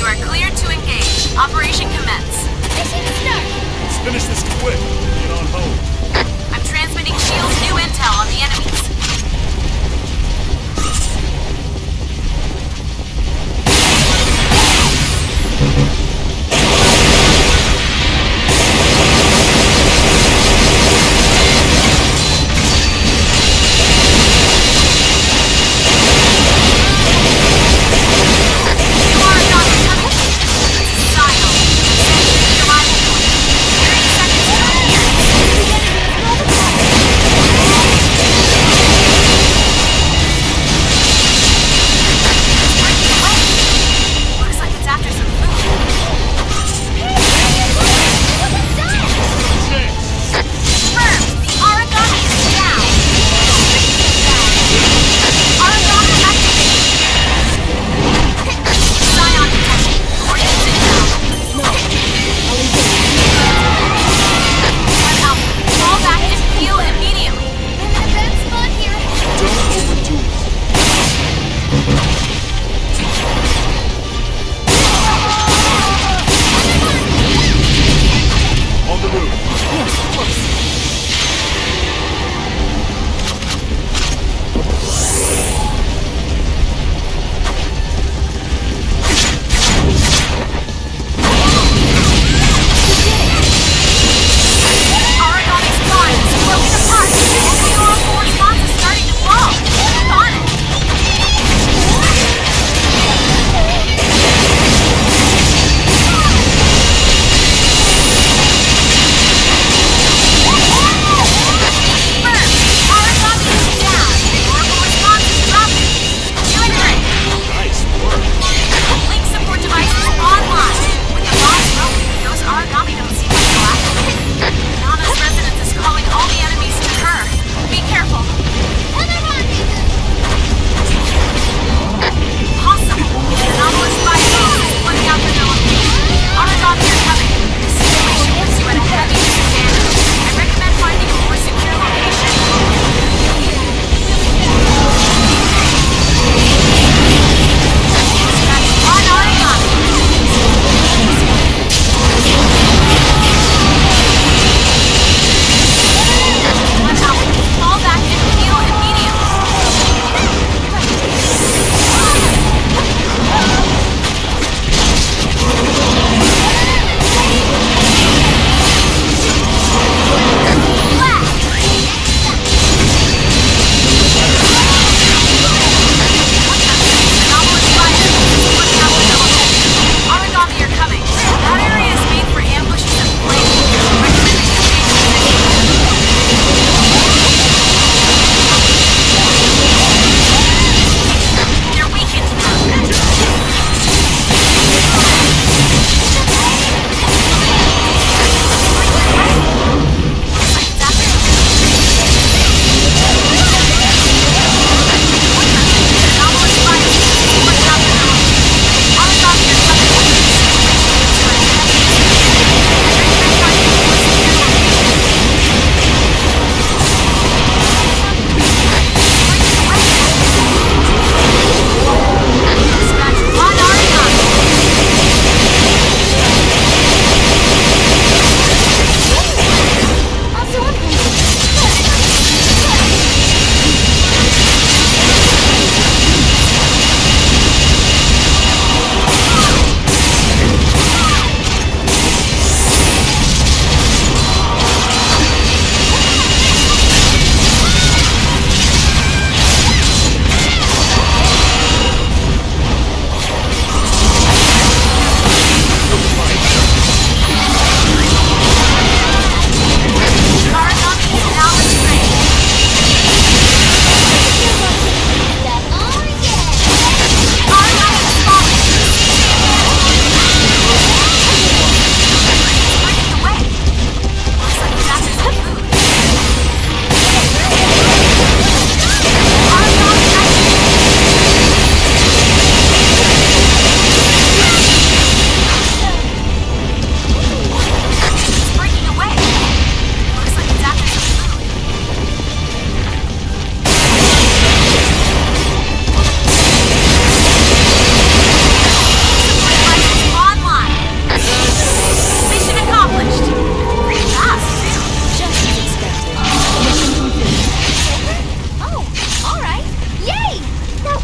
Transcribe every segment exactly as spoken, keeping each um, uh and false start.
You are cleared to engage. Operation commence. Mission start! Let's finish this quick. Get on hold. I'm transmitting SHIELD's new intel on the enemies. The enemy is well deployed!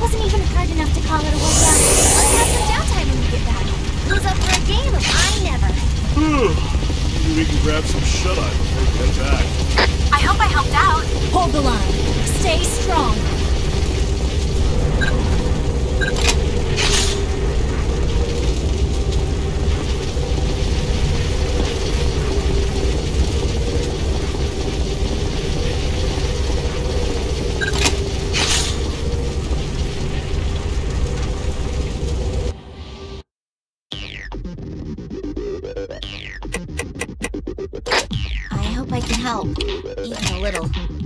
wasn't even hard enough to call it a workout. Let's have some downtime when we get back. Who's up for a game of I Never? Maybe we can grab some shut-eye before we head back. I hope I helped out. Hold the line. Stay strong. I hope I can help, even a little.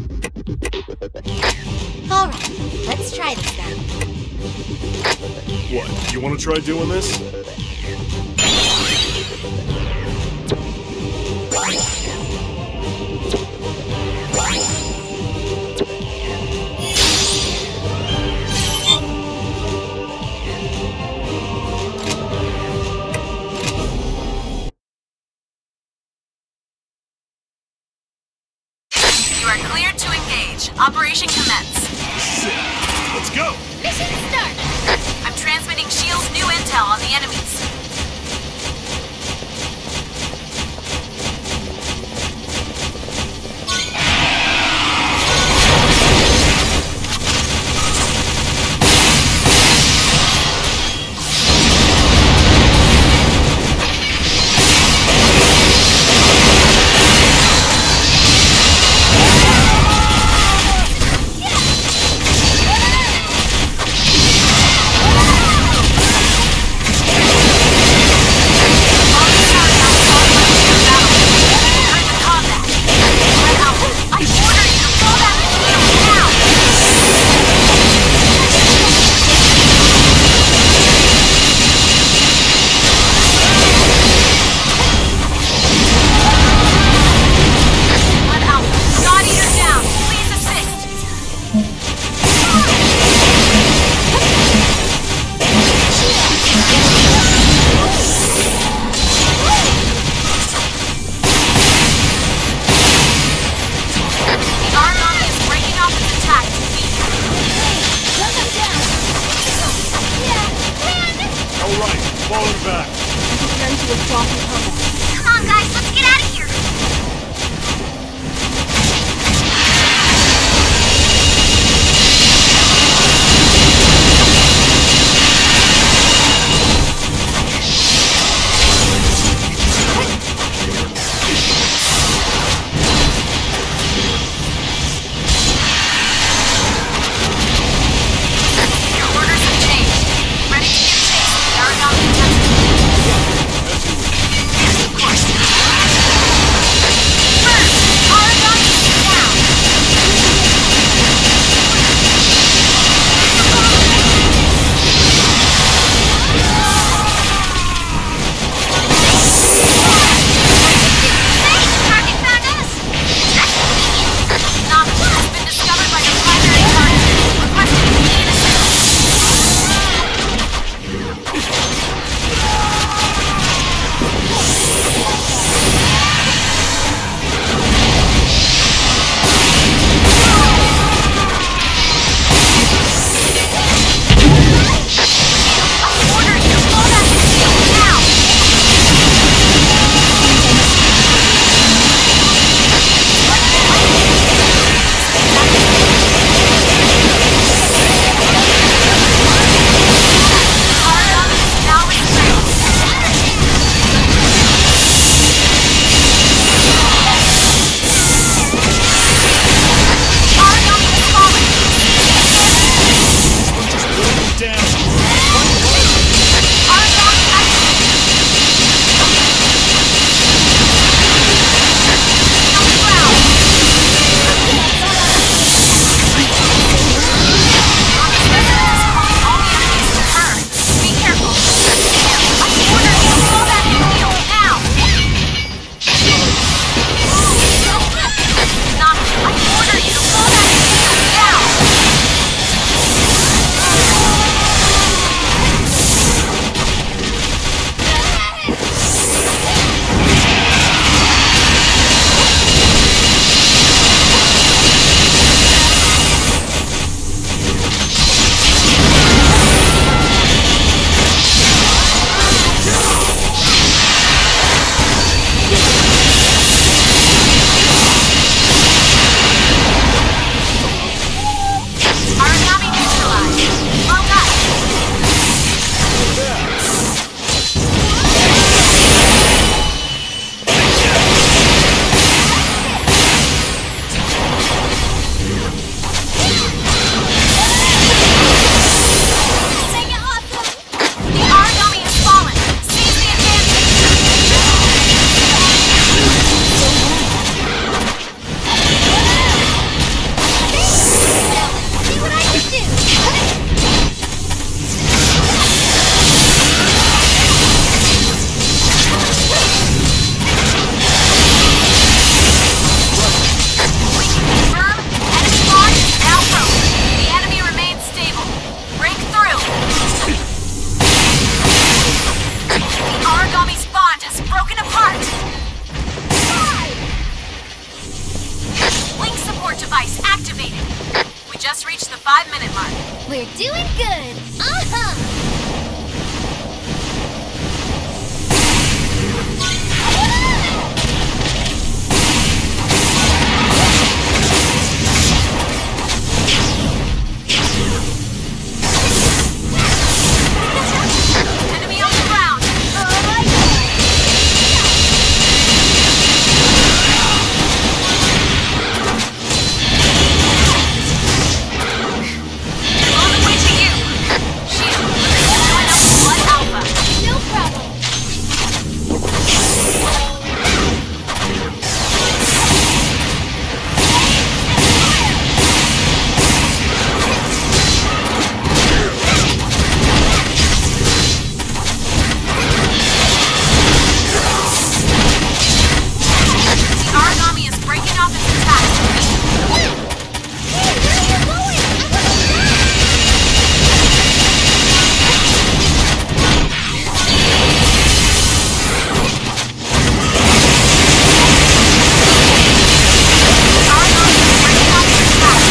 All right, let's try this now. What, you want to try doing this? You are cleared to engage. Operation commence. Sick. Let's go! Mission start! I'm transmitting SHIELD's new intel on the enemies. Falling back. Return to withdraw from combat. Come on, guys, let's get out of here. Your orders have changed. Ready to give chase. Paragon intensity. As you wish. We're doing good! Uh-huh! Enemy on the ground! On the way to you! Shield, join up with Blood Alpha! No problem! The Aragami is breaking off its attack. Hey, where are you going? I wanna The Aragami is breaking off its attack.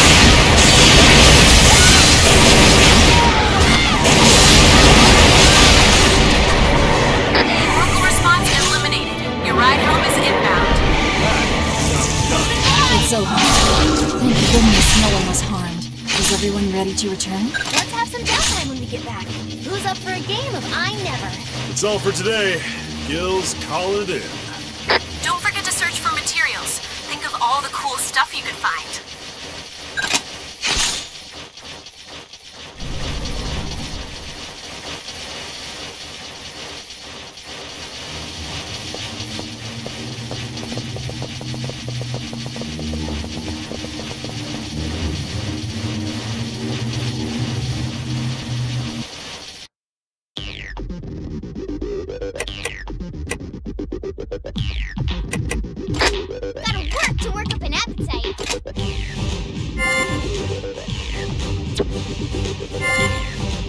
Oracle response eliminated. Your ride home is inbound. It's over. Thank goodness no one was harmed. Is everyone ready to return? Let's have some downtime when we get back. Who's up for a game of I Never? It's all for today. Gills, call it in. Don't forget to search for materials. Think of all the cool stuff you could find. Gotta work to work up an appetite.